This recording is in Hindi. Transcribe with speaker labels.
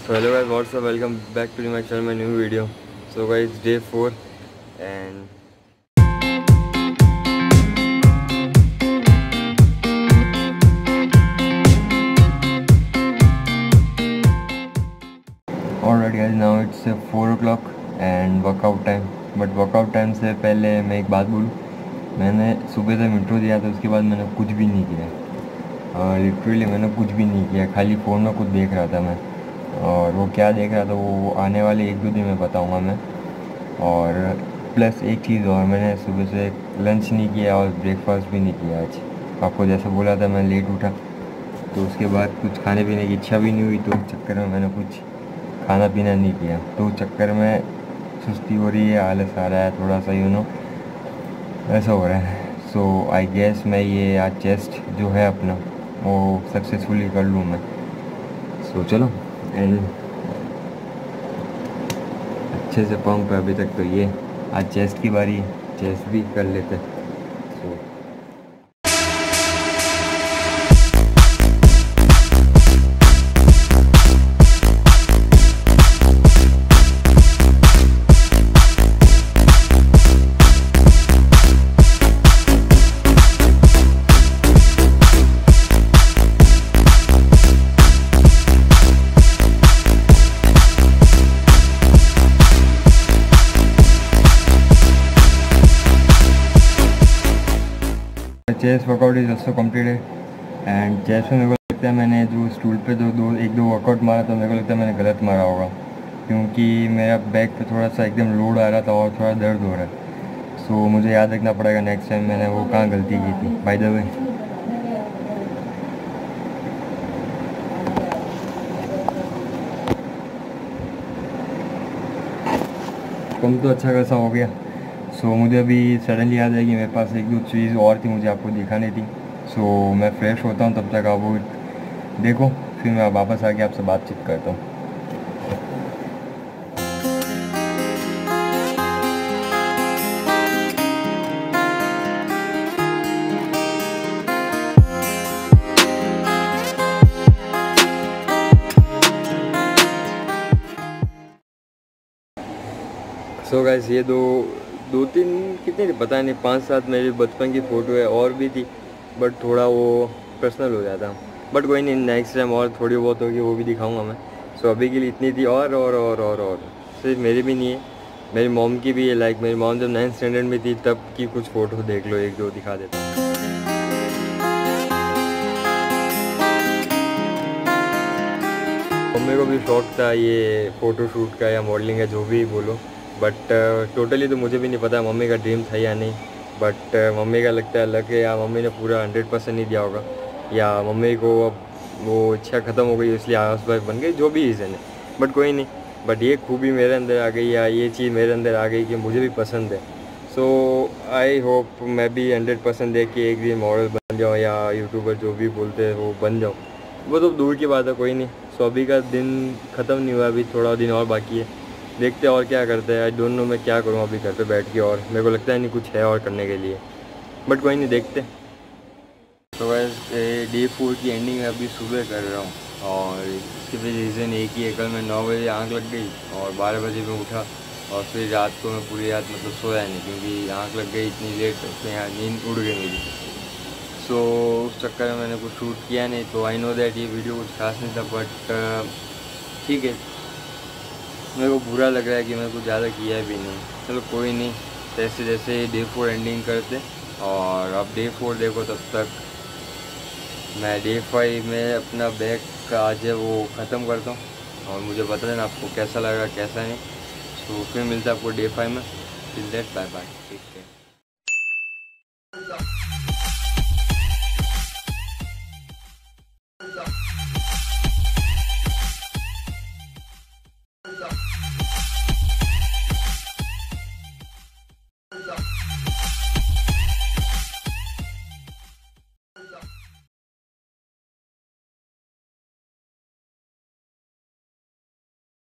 Speaker 1: So hello guys, what's up? Welcome back to my channel, my new video. So guys, day 4 and alright guys, now it's 4 o'clock and workout time. But workout time से पहले मैं एक बात बोलूँ, मैंने सुबह से इंट्रो दिया था, उसके बाद मैंने कुछ भी नहीं किया। लिटरली मैंने कुछ भी नहीं किया, खाली फ़ोन में कुछ देख रहा था मैं। और वो क्या देख रहा था वो आने वाले 1-2 दिन में बताऊंगा मैं। और प्लस एक चीज़ और, मैंने सुबह से लंच नहीं किया और ब्रेकफास्ट भी नहीं किया आज। आपको जैसे बोला था मैं लेट उठा, तो उसके बाद कुछ खाने पीने की इच्छा भी नहीं हुई, तो उस चक्कर में मैंने कुछ खाना पीना नहीं किया। तो उस चक्कर में सुस्ती हो रही है, आलस आ रहा है थोड़ा सा, ऐसा हो रहा है। सो आई गेस मैं ये आज चेस्ट जो है अपना वो सक्सेसफुली कर लूँ मैं। सो चलो एंड अच्छे से पंप है अभी तक, तो ये आज चेस्ट की बारी, चेस्ट भी कर लेते हैं। Chest workout is also completed and chest में मेरे को लगता है मैंने जो स्टूल पे एक दो वर्कआउट मारा, तो मेरे को लगता है मैंने गलत मारा होगा, क्योंकि मेरा बैक पे थोड़ा सा एकदम लोड आ रहा था और थोड़ा दर्द हो रहा है। सो मुझे याद रखना पड़ेगा नेक्स्ट टाइम मैंने वो कहाँ गलती की थी। बाय द वे कम तो अच्छा खासा हो गया। सो मुझे अभी सडनली याद है कि मेरे पास 1-2 चीज़ और थी मुझे आपको दिखानी थी। सो मैं फ्रेश होता हूँ, तब तक आप वो देखो, फिर मैं वापस आके आपसे बातचीत करता हूँ। सो गाइस, ये दो तीन कितनी थी पता नहीं, 5-7 मेरी बचपन की फ़ोटो है, और भी थी बट थोड़ा वो पर्सनल हो जाता। बट कोई नहीं, नेक्स्ट टाइम और थोड़ी बहुत होगी वो भी दिखाऊंगा मैं। सो अभी के लिए इतनी थी। और सिर्फ मेरी भी नहीं है, मेरी मॉम की भी है। लाइक मेरी मॉम जब 9th स्टैंडर्ड में थी तब की कुछ फ़ोटो देख लो, 1-2 दिखा देता हूँ। मम्मी को भी शौक था ये फ़ोटोशूट का या मॉडलिंग का, जो भी बोलो, बट टोटली तो मुझे भी नहीं पता मम्मी का ड्रीम था या नहीं। बट मम्मी का लगता है लग, या मम्मी ने पूरा 100% नहीं दिया होगा, या मम्मी को अब वो इच्छा ख़त्म हो गई इसलिए हाउसवाइफ बन गई, जो भी रीज़न है। बट कोई नहीं, बट ये खूबी मेरे अंदर आ गई, या ये चीज़ मेरे अंदर आ गई कि मुझे भी पसंद है। सो आई होप मैं भी 100% देख के एक दिन मॉडल बन जाऊँ या यूट्यूबर जो भी बोलते हैं वो बन जाऊँ। वो तो दूर की बात है, कोई नहीं। सो अभी का दिन ख़त्म नहीं हुआ, अभी थोड़ा दिन और बाकी है, देखते और क्या करते हैं। आई डोंट नो मैं क्या करूँ अभी घर पे बैठ के, और मेरे को लगता है नहीं कुछ है और करने के लिए, बट कोई नहीं, देखते। तो वैसे डे 4 की एंडिंग में अभी सुबह कर रहा हूँ, और इसके भी रीज़न एक ही है। कल मैं 9 बजे आँख लग गई और 12 बजे मैं उठा, और फिर रात को मैं पूरी रात मतलब सोया नहीं, क्योंकि आँख लग गई इतनी लेट, उसमें यहाँ नींद उड़ गई मेरी। सो उस चक्कर में मैंने कुछ शूट किया नहीं। तो आई नो दैट ये वीडियो कुछ खास नहीं था, बट ठीक है, मेरे को बुरा लग रहा है कि मैं कुछ ज़्यादा किया भी नहीं। चलो कोई नहीं, जैसे जैसे डे 4 एंडिंग करते, और अब डे 4 देखो, तब तक मैं डे 5 में अपना बैग का आज है वो ख़त्म करता हूँ, और मुझे बता देना आपको कैसा लगा कैसा नहीं। तो फिर मिलता है आपको डे 5 में। Till that bye bye.